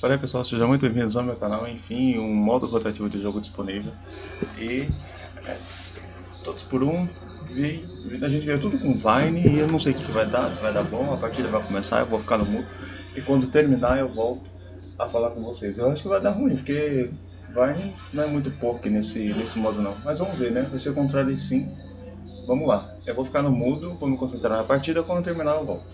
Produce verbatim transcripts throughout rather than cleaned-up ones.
Fala aí pessoal, sejam muito bem-vindos ao meu canal. Enfim, um modo rotativo de jogo disponível. E é, todos por um, vi, a gente vê tudo com Vine e eu não sei o que, que vai dar, se vai dar bom, a partida vai começar, eu vou ficar no mudo. E quando terminar eu volto a falar com vocês. Eu acho que vai dar ruim, porque Vine não é muito poke nesse, nesse modo não. Mas vamos ver, né? Vai ser o contrário sim. Vamos lá, eu vou ficar no mudo, vou me concentrar na partida, quando terminar eu volto.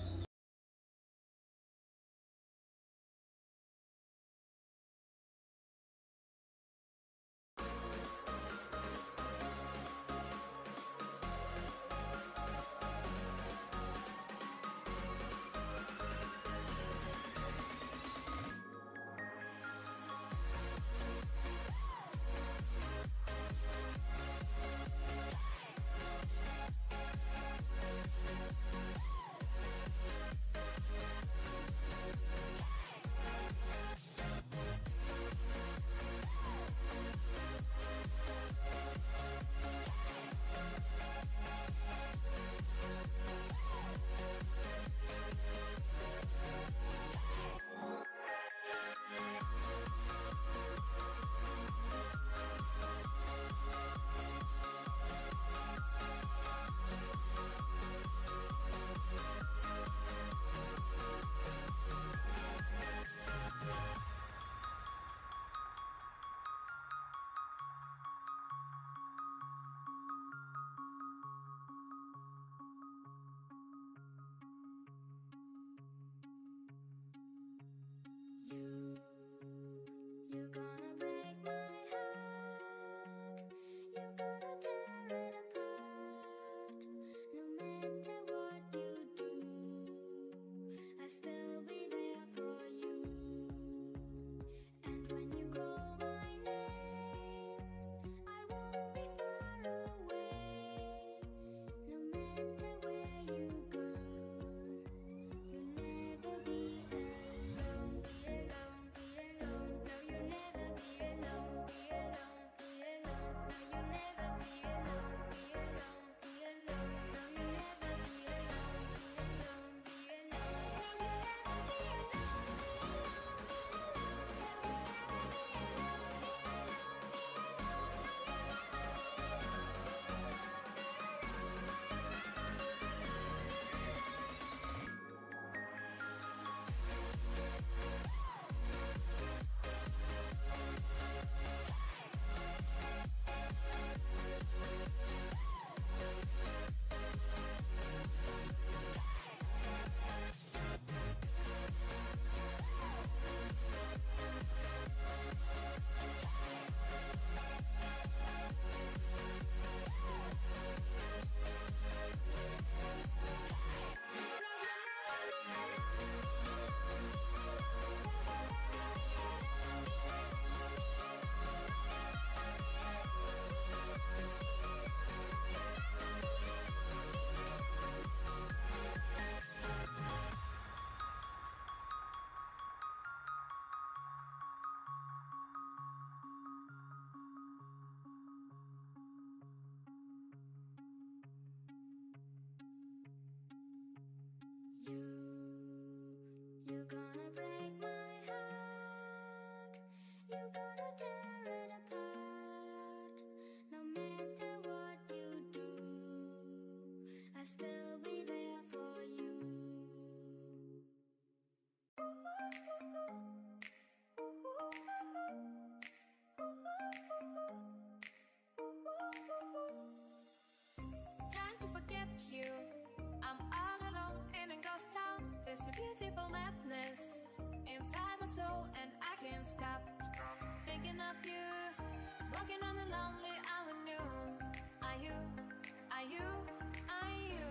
Trying to forget you, I'm all alone in a ghost town. There's a beautiful madness inside my soul, and I can't stop thinking of you. Walking on a lonely avenue. Are you, are you, are you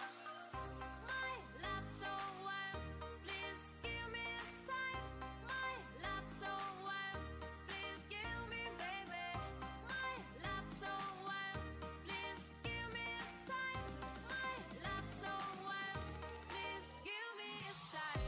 my love so wild? Please give me a sign. My love so wild. Please give me, baby. My love so wild. Please give me a sign. My love so wild. Please give me a sign.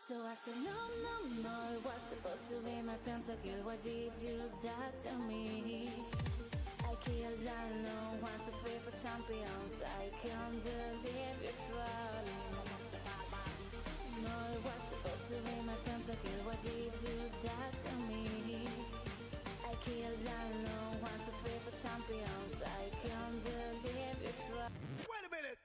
So I said no, no, no, it was supposed to be my pentakill. Why did you do that to me? I killed down no one, two, three for champions. I can't believe you're trolling. No, it was supposed to be my pentakill. Why did you do that to me? I killed down no one, two, three for champions. I can't believe you're trolling. Wait a minute!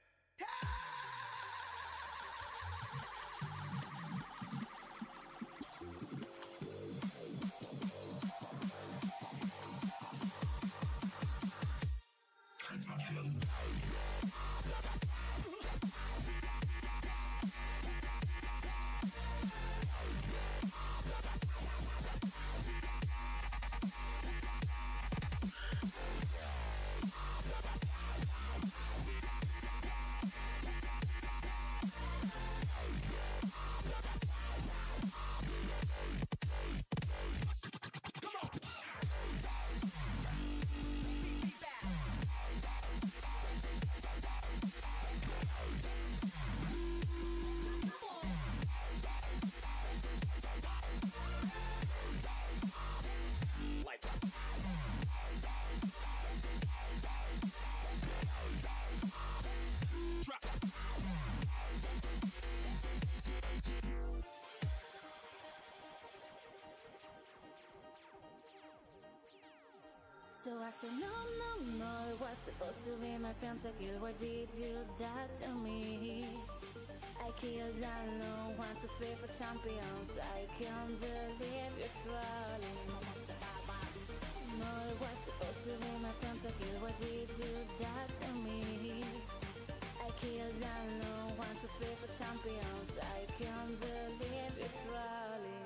So I said no, no, no, it was supposed to be my pentakill. Why did you do that to me? I killed down no one, two, three for champions. I can't believe you're trolling. No, it was supposed to be my pentakill. Why did you do that to me? I killed down no one, two, three for champions. I can't believe you're trolling.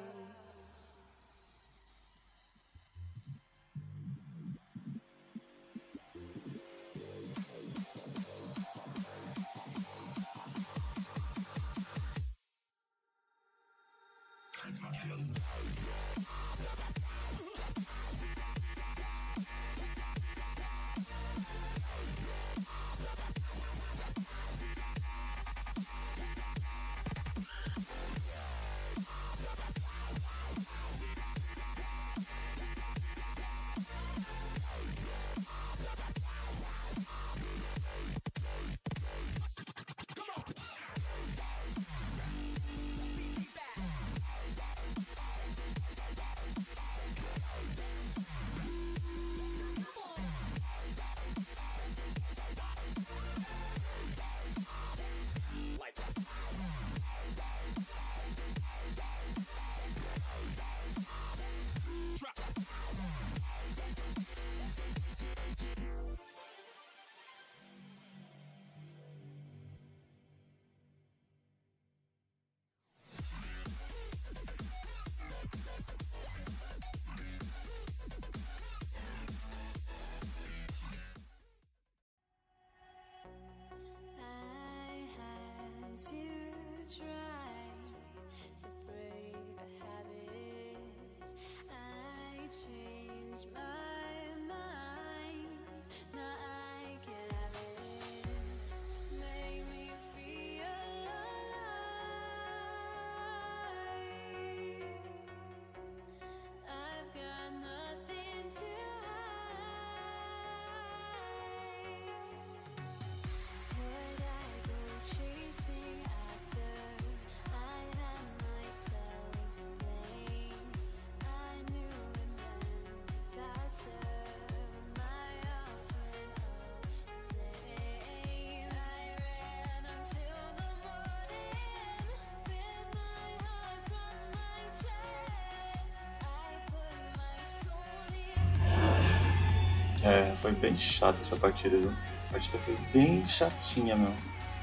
É, foi bem chata essa partida, viu? A partida foi bem chatinha, meu.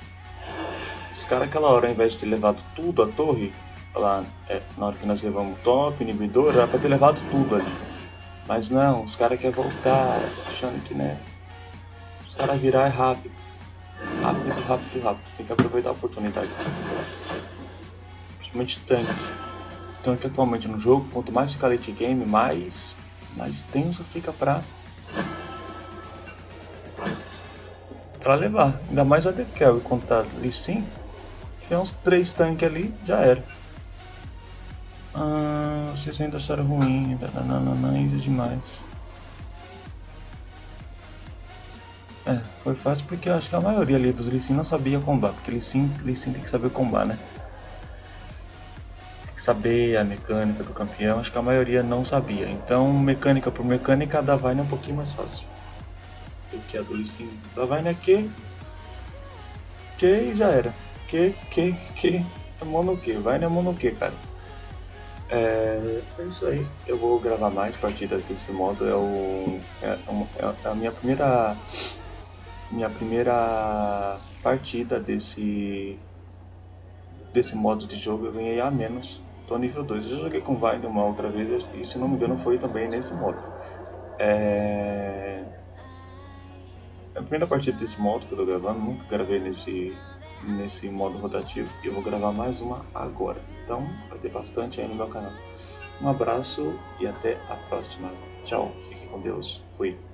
Os caras, aquela hora, ao invés de ter levado tudo a torre, lá, é, na hora que nós levamos o top, inibidor, era pra ter levado tudo ali. Mas não, os caras querem voltar, achando que, né, os caras virar é rápido. Rápido, rápido, rápido. Tem que aproveitar a oportunidade. Principalmente tanque. Tanque atualmente no jogo, quanto mais fica late game, mais, mais tenso fica pra... pra levar. Ainda mais a D Carry, quando tá ali sim. Tiver uns três tanques ali, já era. Ah, vocês ainda acharam ruim, nananana, isso demais. É, foi fácil porque eu acho que a maioria ali dos Lee Sin não sabia combar, porque Lee Sin, Lee Sin tem que saber combar, né? Tem que saber a mecânica do campeão, acho que a maioria não sabia. Então, mecânica por mecânica, a da Vayne é um pouquinho mais fácil do que a do Lee Sin. Da Vayne é Q, Q e já era. Q, Q, Q, é mono Q, Vayne é mono Q, cara. É, é isso aí, eu vou gravar mais partidas desse modo, é, o, é, um- é a minha primeira minha primeira partida desse desse modo de jogo. Eu ganhei a menos, tô nível dois. Eu já joguei com Vayne uma outra vez e, se não me engano, foi também nesse modo. É, é a primeira partida desse modo que eu tô gravando, nunca gravei nesse nesse modo rotativo e eu vou gravar mais uma agora, então vai ter bastante aí no meu canal. Um abraço e até a próxima. Tchau, fique com Deus, fui.